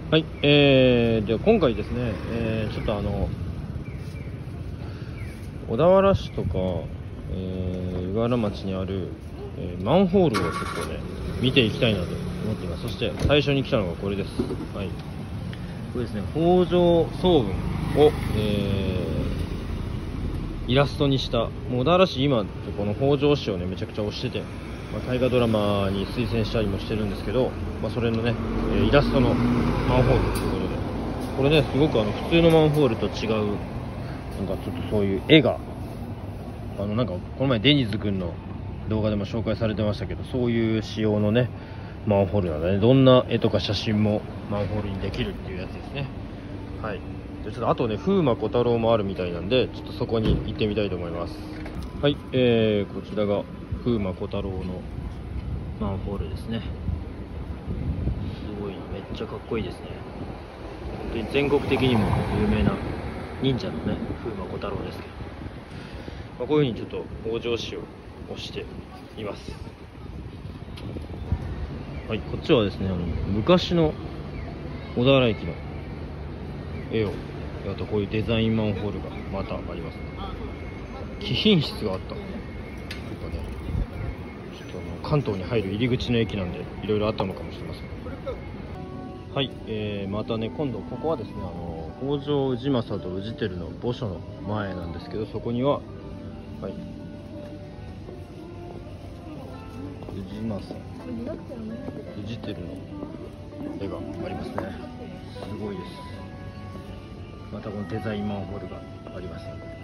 はい、では今回ですね、ちょっと小田原市とか、湯河原町にある、マンホールを結構ね見ていきたいなと思っています。そして最初に来たのがこれです。はい、これですね、北条早雲を、イラストにした。もう小田原市今この北条氏をねめちゃくちゃ推してて、大河ドラマに推薦したりもしてるんですけど、それのね、イラストのマンホールということで、これねすごく普通のマンホールと違う、なんかちょっとそういう絵がなんかこの前デニズ君の動画でも紹介されてましたけど、そういう仕様のねマンホールなんでね、どんな絵とか写真もマンホールにできるっていうやつですね。はい、でちょっとあとね風魔小太郎もあるみたいなんで、ちょっとそこに行ってみたいと思います。はい、こちらが風魔小太郎のマンホールですね。すごいめっちゃかっこいいですね。本当に全国的にも有名な忍者のね風魔小太郎ですけど、こういう風にちょっと北条氏を推しています。はい、こっちはですね昔の小田原駅の絵を、あとこういうデザインマンホールがまたありますね。貴賓室があった。なんかね、ちょっと関東に入る入り口の駅なんでいろいろあったのかもしれません。はい、またね今度ここはですね北条氏政と氏輝の墓所の前なんですけど、そこには、はい、氏政氏輝の絵がありますね。すごいです。またこのデザインマンホールがあります。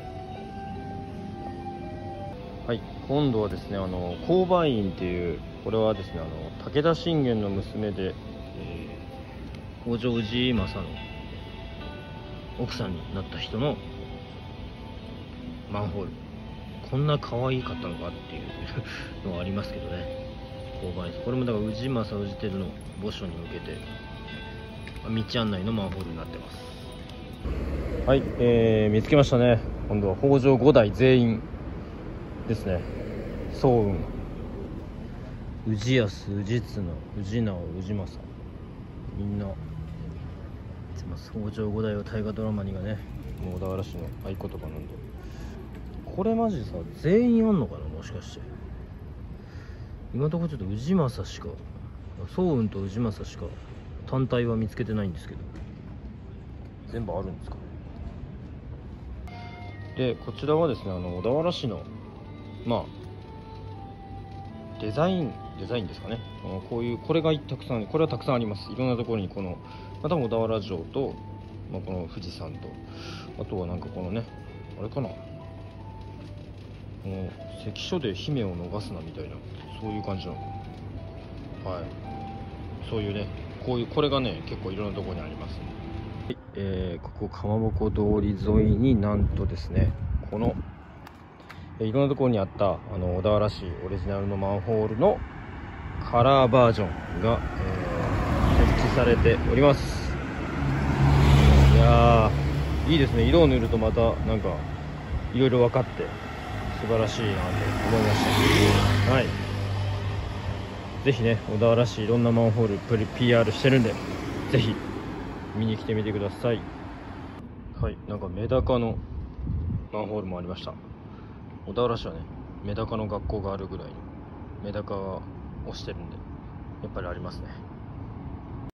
はい、今度はですね交番院っていう、これはですね武田信玄の娘で、北条氏政の奥さんになった人のマンホール。こんな可愛かったのかっていうのはありますけどね。交番院、これもだから氏政氏輝の墓所に向けて道案内のマンホールになってます。はい、見つけましたね。今度は北条5代全員ですね。早雲、氏康、氏綱、氏直、氏政、みんな北条5代は大河ドラマにがねもう小田原市の合言葉なんで、これマジさ全員あんのかな、もしかして。今のところちょっと氏政しか、早雲と氏政しか単体は見つけてないんですけど、全部あるんですかね。でこちらはですね小田原市のデザインですかね。これがたくさん、これはたくさんあります。いろんなところにまた小田原城と、この富士山と、あとはなんかこのねあれかな、関所で姫を逃すなみたいな、そういう感じの、はい、そういうねこれがね結構いろんなところにあります。はい、ここかまぼこ通り沿いになんとですね、このいろんなところにあった小田原市オリジナルのマンホールのカラーバージョンが、設置されております。いやーいいですね。色を塗るとまたなんかいろいろ分かって素晴らしいなと思いました。はい、ぜひね小田原市いろんなマンホールPR してるんで、ぜひ見に来てみてください。はい、なんかメダカのマンホールもありました。小田原市はねメダカの学校があるぐらいメダカが推してるんで、やっぱりありますね。